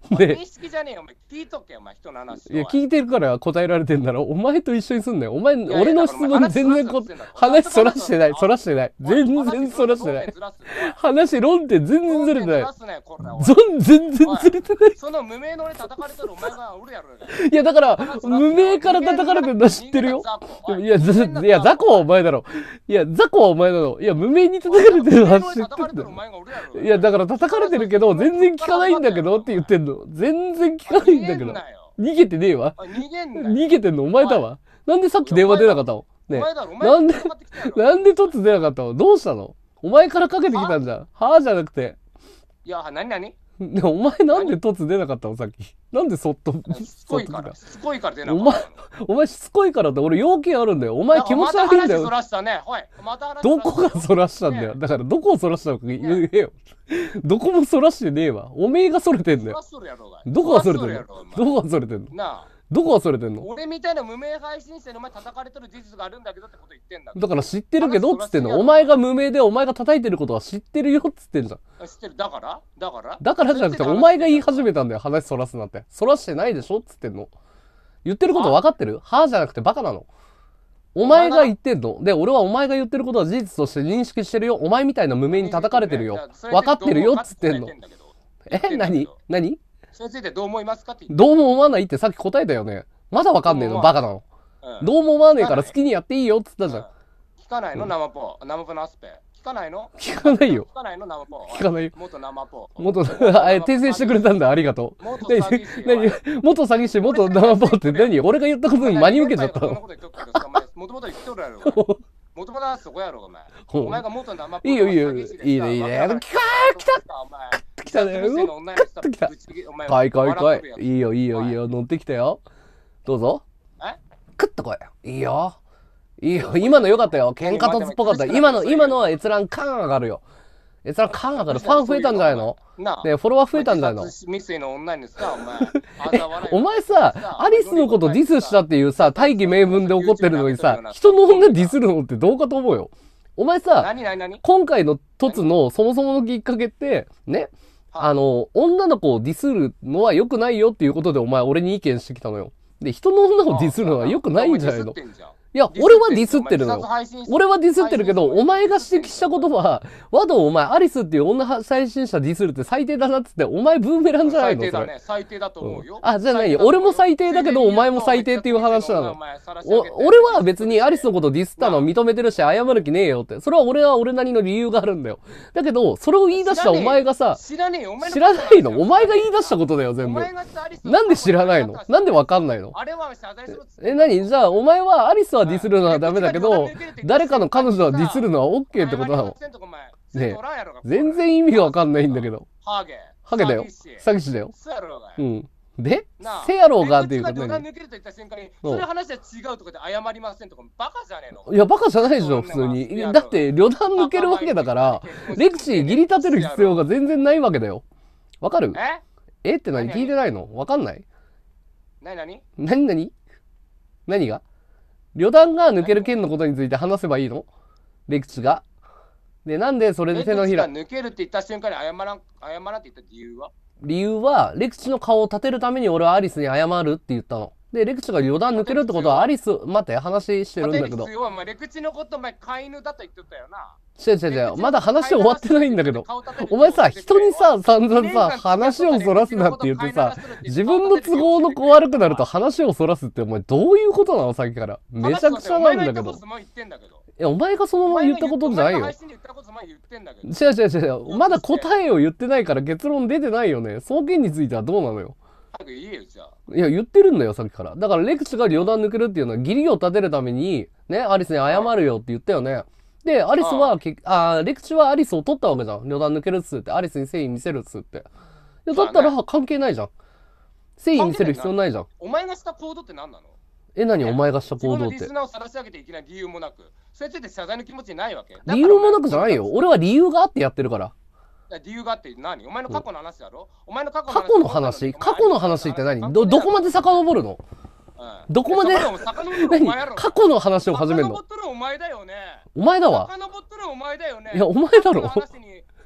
で、 認識じゃねえよ、お前。聞いとけ、お前、人の話。 いや、聞いてるから答えられてんだろ。お前と一緒にすんなよ。お前、 いや俺の質問全然話そらしてない。そらしてない。全然そらしてない。話、論点全然ずれてない。全然ずれてない。 その無名の俺叩かれてるお前がおるやろ。 いや、だから、無名から叩かれてるの知ってるよ。いや、雑魚はお前だろ。いや、雑魚はお前だろ。いや、無名に叩かれてるのは知ってる。いや、だから叩かれてるけど、全然聞かないんだけどって言ってんの。全然聞かないんだけど。逃げてねえわ。逃げてんのお前だわ。なんでさっき電話出なかったのねえ。なんで突出なかったのどうしたのお前からかけてきたんじゃん。はぁじゃなくて。 いや、なになにお前なんで突出なかったのさっき。なんでそっと。 しつこいから。しつこいから出なかったお前しつこいからって俺要件あるんだよ。お前気持ち悪いんだよ。どこがそらしたんだよ。だからどこをそらしたのか言えよ。どこもそらしてねえわ。おめえがそれてんだよ。どこがそれてんのどこがそれてんのどこがそれてんの俺みたいな無名配信者のお前叩かれてる事実があるんだけどってこと言ってんだ。 だから知ってるけどっつってんの。お前が無名でお前が叩いてることは知ってるよっつってんじゃん。 知ってる。だからじゃなくてお前が言い始めたんだよ。話そらすなんて。そらしてないでしょっつってんの。言ってること分かってるはぁじゃなくてバカなの。お前が言ってんの。で、俺はお前が言ってることは事実として認識してるよ。お前みたいな無名に叩かれてるよ。分かってるよっつってんの。何それについてどう思いますかってどうも思わないってさっき答えたよね。まだ分かんねえのバカなの。どうも思わねえから好きにやっていいよっつったじゃん。 聞かないの生ポのアスペ。聞かないの聞かないよ。 聞かないの生ポ。 聞かないよ。 元生ポ。 訂正してくれたんだ。ありがとう。元詐欺師、元生ポって何俺が言ったことに真に受けちゃったの。 もともと言っとるやろ。もともとはそこやろ、お前。お前が元生ポ。 いいよ。いいね。来たね。来た。来い。いいよ。乗ってきたよ。どうぞ。クッと来い。いいよ。今の良かったよ。喧嘩突っぽかった。今のは閲覧カーン上がるよ。閲覧カーン上がる。ファン増えたんじゃないのねフォロワー増えたんじゃないのお前さ、アリスのことディスしたっていうさ、大義名分で怒ってるのにさ、人の女ディスるのってどうかと思うよ。お前さ、今回の凸のそもそものきっかけって、ね、女の子をディスるのは良くないよっていうことでお前俺に意見してきたのよ。で、人の女をディスるのは良くないんじゃないのいや、俺はディスってるのよ。俺はディスってるけど、お前が指摘したことは、和道お前、アリスっていう女配信者ディスるって最低だなっつって、お前ブーメランじゃないのそれ。 最低だと思うよ。 あ、じゃないよ。俺も最低だけど、お前も最低っていう話なの。俺は別にアリスのことディスったのを認めてるし、謝る気ねえよって。それは俺なりの理由があるんだよ。だけど、それを言い出したお前がさ、知らないのお前が言い出したことだよ、全部。なんで知らないのなんでわかんないの何じゃあ、お前はアリスはディスるのはダメだけど、誰かの彼女はディスるのは OK ってことなのねえ、全然意味がわかんないんだけど。ハゲだよ。詐欺師だよ。うん。でせやろうがっていうこと何それ話は違うとかで謝りませんとかバカじゃねえのいや、バカじゃないでしょ、普通に。だって、旅団抜けるわけだから、レクチー義理立てる必要が全然ないわけだよ。わかるって何聞いてないのわかんない何が旅団が抜ける件のことについて話せばいいのレクチが。で、なんでそれで手のひら。 抜けるって言った瞬間に謝らんって言った理由は、レクチの顔を立てるために俺はアリスに謝るって言ったの。で、レクチが旅団抜けるってことはアリス、待って、話してるんだけど。 レクチのことお前飼い犬だと言ってたよな。 違う。まだ話終わってないんだけど。お前さ、人にさ、散々さ、話をそらすなって言ってさ、自分の都合の子悪くなると話をそらすってお前どういうことなのさっきから。めちゃくちゃなんだけど。いや、お前がそのまま言ったことじゃないよ。違う。まだ答えを言ってないから結論出てないよね。その件についてはどうなのよ。いや、言ってるんだよ、さっきから。だから、レクチが旅団抜けるっていうのは、義理を立てるために、ね、アリスに謝るよって言ったよね。で、アリスは、レクチはアリスを取ったわけじゃん。旅団抜けるっつって、アリスに誠意見せるっつって。だったら、関係ないじゃん。誠意見せる必要ないじゃん。 お前がした行動って何なの何お前がした行動って。 自分のリスナーを晒し上げていけない理由もなく、それについて謝罪の気持ちないわけ。 理由もなくじゃないよ。俺は理由があってやってるから。 理由があって何お前の過去の話だろお前の過去の話って何どこまで遡るのどこまで過去の話を始めるの遡っとるお前だよね。 お前だわ。 遡っとるお前だよね。 いや、お前だろ。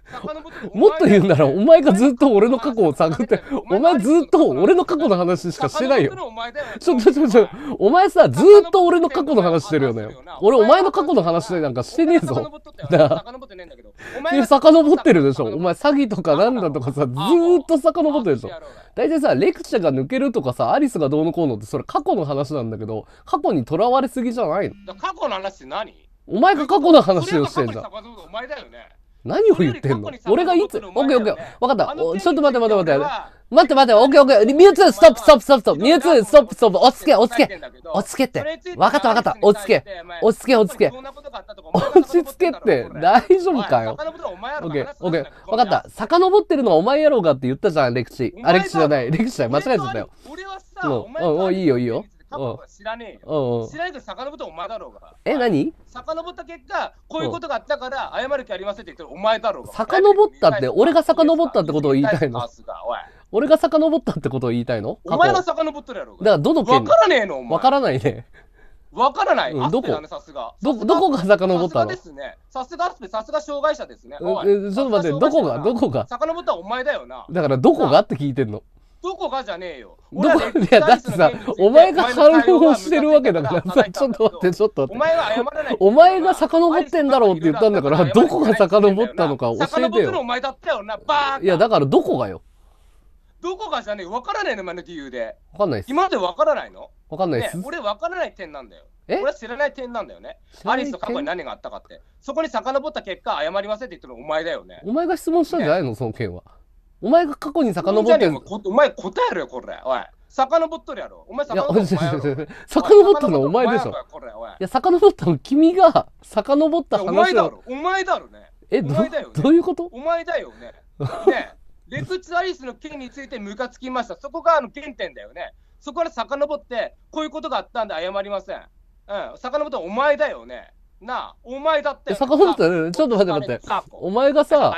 もっと言うなら、お前がずっと俺の過去を探って、お前ずっと俺の過去の話しかしてないよ。ちょ、お前さ、ずっと俺の過去の話してるよね。俺、お前の過去の話なんかしてねえぞ。いや、遡ってるでしょ。お前、詐欺とかなんだとかさ、ずーっと遡ってるでしょ。大体さ、レクチャーが抜けるとかさ、アリスがどうのこうのって、それ過去の話なんだけど、過去にとらわれすぎじゃないの？ 過去の話って何？ お前が過去の話をしてんじゃん。 お前だよね。 何を言ってんの？俺がいつ、オッケーオッケー。わかった。ちょっと待って。待って、オッケーオッケー。ストップ。ミュウツー、ストップ。落ち着け。落ち着けって。わかった。落ち着け。落ち着けって、大丈夫かよ。オッケー。わかった。遡ってるのはお前やろうがって言ったじゃん、レクチ。レクチじゃない。レクチだよ。間違えちゃったよ。 俺はさ、お前いいよ。 知らねえよ。知らないけど遡ってお前だろうが。 何？ 遡った結果、こういうことがあったから謝る気ありませんって言ってるお前だろうが。 遡ったって、俺が遡ったってことを言いたいの？俺が遡ったってことを言いたいの？ お前が遡ってるやろうが。 だからどの件？ わからねえのお前。 わからないね。 わからない。 どこ？どこが遡ったの？ さすが障害者ですね。 ちょっと待って、どこが遡ったお前だよな。 だからどこがって聞いてんの？ どこがじゃねえよ。 いや、だってさ、お前が反応してるわけだからさ、ちょっと待って。 お前は謝らない。 お前が遡ってんだろうって言ったんだから、どこが遡ったのか教えてよ。 遡るのお前だったよな、バーン。 いや、だからどこがよ。 どこがじゃねえ、わからないの、今の理由で。 わかんないです。 今までわからないの？ わかんないです。 俺わからない点なんだよ。俺は知らない点なんだよね。アリスと過去に何があったかって。そこに遡った結果、謝りませんって言ってるのお前だよね。 お前が質問したんじゃないの、その件は。お前が過去に遡ってんの。 お前答えろよ、これ。おい。遡っとるやろ。お前遡ったのお前でしょ。いや、遡ったの君が遡った話。 お前だろね。 どういうこと？ お前だよね。ね。レクチアリスの件についてムカつきました。そこが原点だよね。そこから遡って、こういうことがあったんで謝りません。遡ったお前だよね。なあ、お前だって。 遡ったね。ちょっと待って。お前がさ、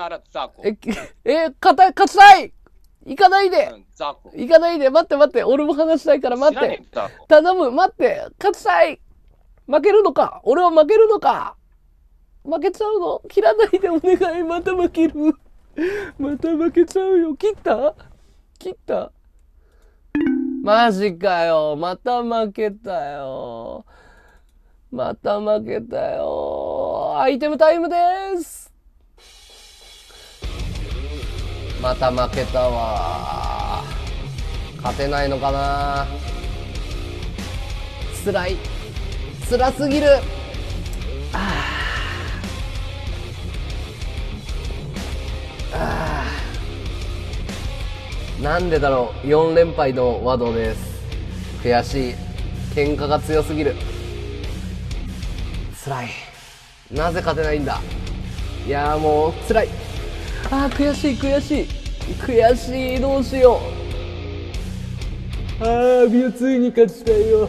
勝ちたい！行かないで！待って。俺も話したいから待って。頼む、待って。勝ちたい！負けるのか？俺は負けるのか？負けちゃうの？切らないでお願い。また負ける。また負けちゃうよ。切ったマジかよ。また負けたよ。アイテムタイムです。また負けたわ。勝てないのかな。辛すぎる。なんでだろう。4連敗のワドです。悔しい。喧嘩が強すぎる。辛い。なぜ勝てないんだ。いやーもう辛い。悔しい。どうしよう。ミュウツーに勝ちたいよ。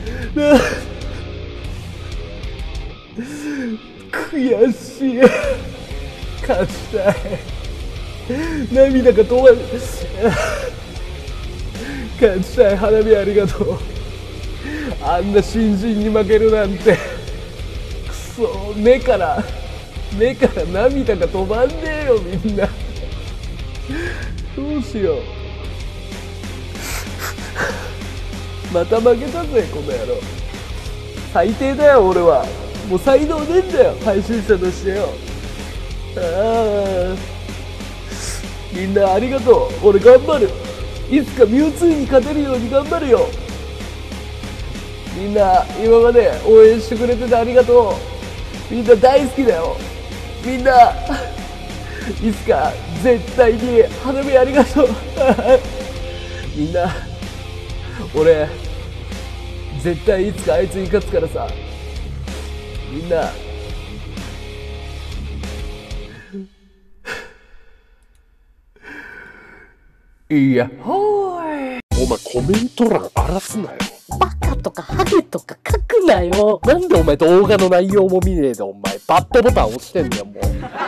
悔しい。勝ちたい。涙が止まる。勝ちたい。花火ありがとう。あんな新人に負けるなんて。くそ、目から涙が止まんねえよ、みんな。どうしよう。また負けたぜ、この野郎。最低だよ、俺は。もう才能ねえんだよ、配信者としてよ。みんなありがとう。俺頑張る。いつかミュウツーに勝てるように頑張るよ。みんな今まで応援してくれててありがとう。みんな大好きだよ。みんないつか絶対に花火ありがとう。みんな俺絶対いつかあいつに勝つからさ。みんないやほーい。 お前コメント欄荒らすなよ。 バカとかハゲとか書くなよ。なんでお前動画の内容も見ねえでお前バッドボタン押してんだよもう。